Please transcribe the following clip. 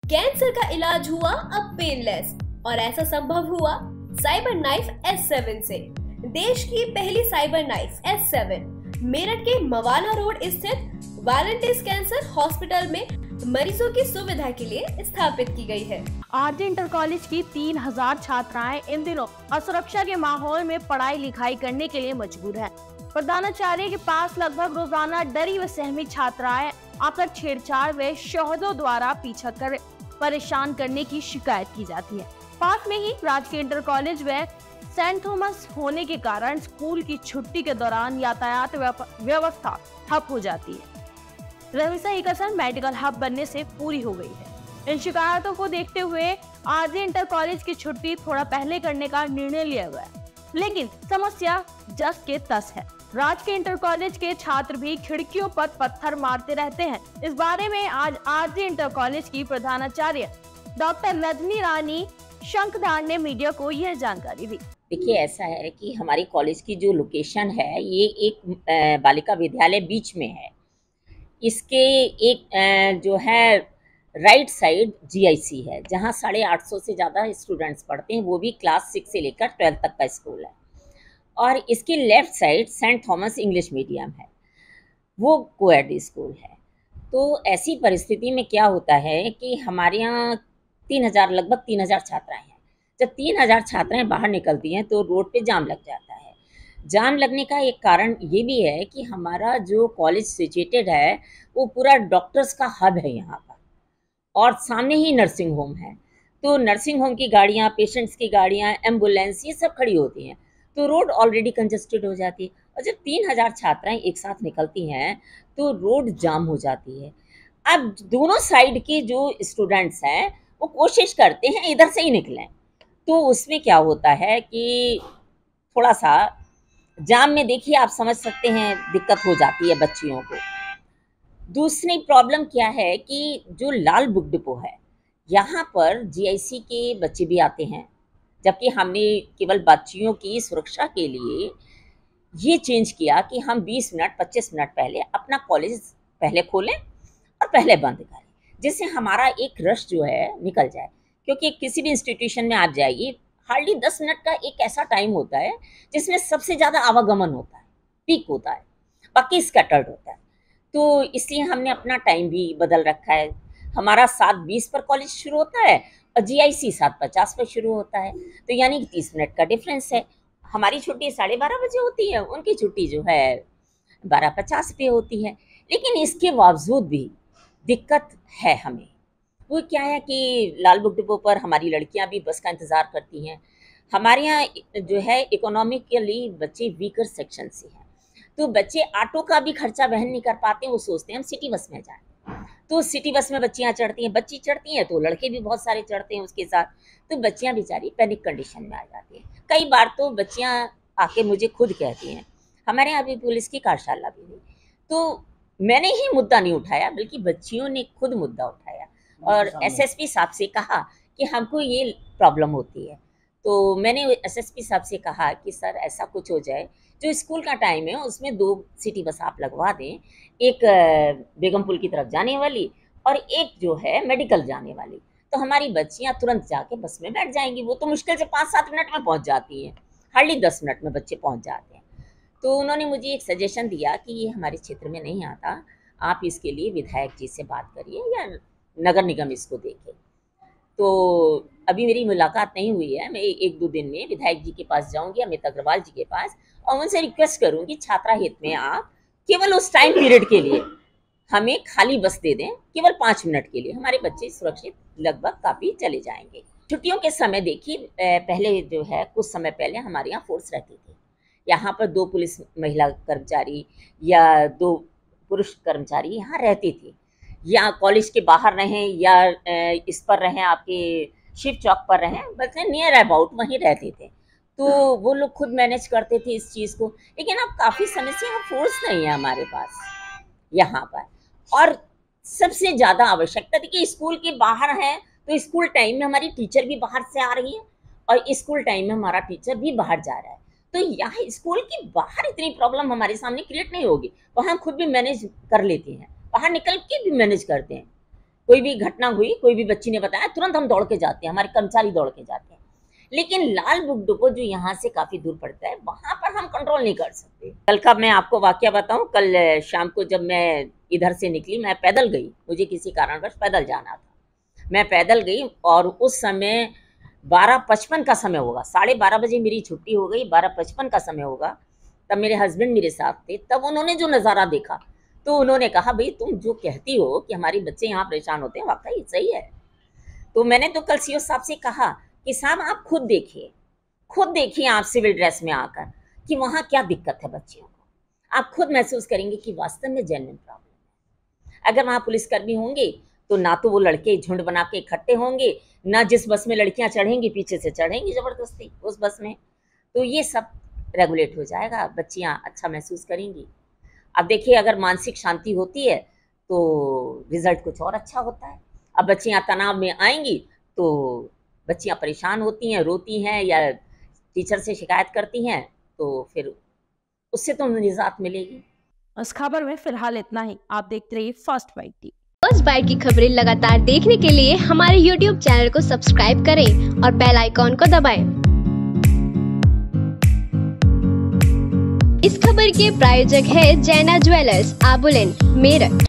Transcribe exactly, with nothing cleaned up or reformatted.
Cancer का इलाज हुआ अब पेनलेस और ऐसा संभव हुआ साइबर नाइफ एस सेवन से। देश की पहली cyber knife S seven Meerut के मवाना रोड स्थित वॉलंटियर्स कैंसर हॉस्पिटल में मरीजों की सुविधा के लिए स्थापित की गई है। आरजे इंटर कॉलेज की तीन हजार छात्राएं इन दिनों असुरक्षा के माहौल में पढ़ाई लिखाई करने के लिए मजबूर है। प्रधानाचार्य के पास लगभग रोजाना डरी व सहमी छात्राएं आकर छेड़छाड़ व शोहदों द्वारा पीछा कर परेशान करने की शिकायत की जाती है। पास में ही राजकीय इंटर कॉलेज व सेंट थॉमस होने के कारण स्कूल की छुट्टी के दौरान यातायात व्यवस्था ठप हो जाती है। रविसा एक असर मेडिकल हब बनने से पूरी हो गई है। इन शिकायतों को देखते हुए आरजे इंटर कॉलेज की छुट्टी थोड़ा पहले करने का निर्णय लिया गया, लेकिन समस्या जस के तस है। राजकीय इंटर कॉलेज के छात्र भी खिड़कियों पर पत्थर मारते रहते हैं। इस बारे में आज आरजे इंटर कॉलेज की प्रधानाचार्य डॉक्टर रजनी रानी शंखदार ने मीडिया को यह जानकारी दी। देखिए, ऐसा है कि हमारी कॉलेज की जो लोकेशन है ये एक बालिका विद्यालय बीच में है। इसके एक जो है राइट साइड जीआईसी है, जहाँ साढ़े आठ सौ से ज़्यादा स्टूडेंट्स पढ़ते हैं, वो भी क्लास सिक्स से लेकर ट्वेल्थ तक का स्कूल है। और इसके left side saint Thomas English medium है, वो कोएड स्कूल है। तो ऐसी परिस्थिति में क्या होता है कि हमारे यहाँ तीन हज़ार लगभग तीन हज़ार छात्राएँ हैं। जब तीन हज़ार छात्राएँ बाहर निकलती हैं तो रोड पे जाम लग जाता है। जाम लगने का एक कारण ये भी है कि हमारा जो कॉलेज सिचुएटेड है वो पूरा डॉक्टर्स का हब है यहाँ पर, और सामने ही नर्सिंग होम है। तो नर्सिंग होम की गाड़ियाँ, पेशेंट्स की गाड़ियाँ, एम्बुलेंस, ये सब खड़ी होती हैं, तो रोड ऑलरेडी कंजस्टेड हो जाती है। और जब तीन हज़ार छात्राएँ एक साथ निकलती हैं तो रोड जाम हो जाती है। अब दोनों साइड के जो स्टूडेंट्स हैं वो कोशिश करते हैं इधर से ही निकलें, तो उसमें क्या होता है कि थोड़ा सा जाम में देखिए आप समझ सकते हैं दिक्कत हो जाती है बच्चियों को। दूसरी प्रॉब्लम क्या है कि जो लाल बुक डिपो है, यहाँ पर जीआईसी के बच्चे भी आते हैं, जबकि हमने केवल बच्चियों की सुरक्षा के लिए ये चेंज किया कि हम बीस मिनट पच्चीस मिनट पहले अपना कॉलेज पहले खोलें और पहले बंद करें, जिससे हमारा एक रश जो है निकल जाए। क्योंकि किसी भी इंस्टीट्यूशन में आप जाइए, हार्डली दस मिनट का एक ऐसा टाइम होता है जिसमें सबसे ज़्यादा आवागमन होता है, पीक होता है, बाकी स्कैटर्ड होता है। तो इसलिए हमने अपना टाइम भी बदल रखा है। हमारा सात बीस पर कॉलेज शुरू होता है और जीआईसी सात पचास पर शुरू होता है, तो यानी कि तीस मिनट का डिफरेंस है। हमारी छुट्टी साढ़े बारह बजे होती है, उनकी छुट्टी जो है बारह पचास पे होती है। लेकिन इसके बावजूद भी दिक्कत है हमें। वो क्या है कि लाल बुक डिपो पर हमारी लड़कियां भी बस का इंतज़ार करती हैं। हमारे यहाँ जो है इकोनॉमिकली बच्चे वीकर सेक्शन से हैं, तो बच्चे ऑटो का भी खर्चा वहन नहीं कर पाते हैं। वो सोचते हैं हम सिटी बस में जाएं, तो सिटी बस में बच्चियां चढ़ती हैं, बच्ची चढ़ती हैं तो लड़के भी बहुत सारे चढ़ते हैं उसके साथ, तो बच्चियां बेचारी पैनिक कंडीशन में आ जाती हैं। कई बार तो बच्चियां आके मुझे खुद कहती हैं, हमारे यहाँ भी पुलिस की कार्यशाला भी हुई, तो मैंने ही मुद्दा नहीं उठाया बल्कि बच्चियों ने खुद मुद्दा उठाया और एसएसपी साहब से कहा कि हमको ये प्रॉब्लम होती है। तो मैंने एसएसपी साहब से कहा कि सर ऐसा कुछ हो जाए, जो स्कूल का टाइम है उसमें दो सिटी बस आप लगवा दें, एक बेगमपुल की तरफ जाने वाली और एक जो है मेडिकल जाने वाली, तो हमारी बच्चियां तुरंत जाके बस में बैठ जाएंगी। वो तो मुश्किल से पाँच सात मिनट में पहुंच जाती हैं, हार्डली दस मिनट में बच्चे पहुंच जाते हैं। तो उन्होंने मुझे एक सजेशन दिया कि ये हमारे क्षेत्र में नहीं आता, आप इसके लिए विधायक जी से बात करिए या नगर निगम इसको देखे। तो अभी मेरी मुलाकात नहीं हुई है, मैं एक दो दिन में विधायक जी के पास जाऊंगी, अमित अग्रवाल जी के पास, और उनसे रिक्वेस्ट करूंगी छात्रा हित में आप केवल उस टाइम पीरियड के लिए हमें खाली बस दे दें, केवल पाँच मिनट के लिए, हमारे बच्चे सुरक्षित लगभग काफ़ी चले जाएंगे। छुट्टियों के समय देखिए, पहले जो है कुछ समय पहले हमारे यहाँ फोर्स रहती थी, यहाँ पर दो पुलिस महिला कर्मचारी या दो पुरुष कर्मचारी यहाँ रहती थी, या कॉलेज के बाहर रहें या इस पर रहें, आपके शिव चौक पर रहें, बस नियर अबाउट वहीं रहते थे, तो वो लोग खुद मैनेज करते थे इस चीज़ को। लेकिन अब काफ़ी समय से यहाँ फोर्स नहीं है हमारे पास यहाँ पर, और सबसे ज़्यादा आवश्यकता थी कि स्कूल के बाहर हैं, तो स्कूल टाइम में हमारी टीचर भी बाहर से आ रही है और स्कूल टाइम में हमारा टीचर भी बाहर जा रहा है, तो यहाँ स्कूल के बाहर इतनी प्रॉब्लम हमारे सामने क्रिएट नहीं होगी, वहाँ खुद भी मैनेज कर लेते हैं, बाहर निकल के भी मैनेज करते हैं। कोई भी घटना हुई, कोई भी बच्ची ने बताया, तुरंत हम दौड़ के जाते हैं, हमारे कर्मचारी दौड़ के जाते हैं। लेकिन लाल बुक डिपो जो यहाँ से काफी दूर पड़ता है, वहां पर हम कंट्रोल नहीं कर सकते। कल का मैं आपको वाकया बताऊं, कल शाम को जब मैं इधर से निकली, मैं पैदल गई, मुझे किसी कारणवश पैदल जाना था, मैं पैदल गई और उस समय बारह पचपन का समय होगा, साढ़े बारह बजे मेरी छुट्टी हो गई, बारह पचपन का समय होगा, तब मेरे हस्बैंड मेरे साथ थे। तब उन्होंने जो नज़ारा देखा तो उन्होंने कहा, भाई तुम जो कहती हो कि हमारे बच्चे यहाँ परेशान होते हैं, वाकई सही है। तो मैंने तो कल सीओ साहब से कहा कि साहब आप खुद देखिए, खुद देखिए आप सिविल ड्रेस में आकर कि वहाँ क्या दिक्कत है बच्चियों को, आप खुद महसूस करेंगे कि वास्तव में जेन्युइन प्रॉब्लम है। अगर वहाँ पुलिसकर्मी होंगे तो ना तो वो लड़के झुंड बना के इकट्ठे होंगे, ना जिस बस में लड़कियाँ चढ़ेंगी पीछे से चढ़ेंगी ज़बरदस्ती उस बस में, तो ये सब रेगुलेट हो जाएगा, बच्चियाँ अच्छा महसूस करेंगी। अब देखिए, अगर मानसिक शांति होती है तो रिजल्ट कुछ और अच्छा होता है। अब बच्चियाँ तनाव में आएंगी तो बच्चियाँ परेशान होती हैं, रोती हैं या टीचर से शिकायत करती हैं, तो फिर उससे तो निजात मिलेगी। इस खबर में फिलहाल इतना ही। आप देखते रहिए First Bite TV. First Bite की खबरें लगातार देखने के लिए हमारे यूट्यूब चैनल को सब्सक्राइब करें और बेल आइकॉन को दबाएं। इस खबर के प्रायोजक है जैना ज्वेलर्स, आबुलेन, मेरठ।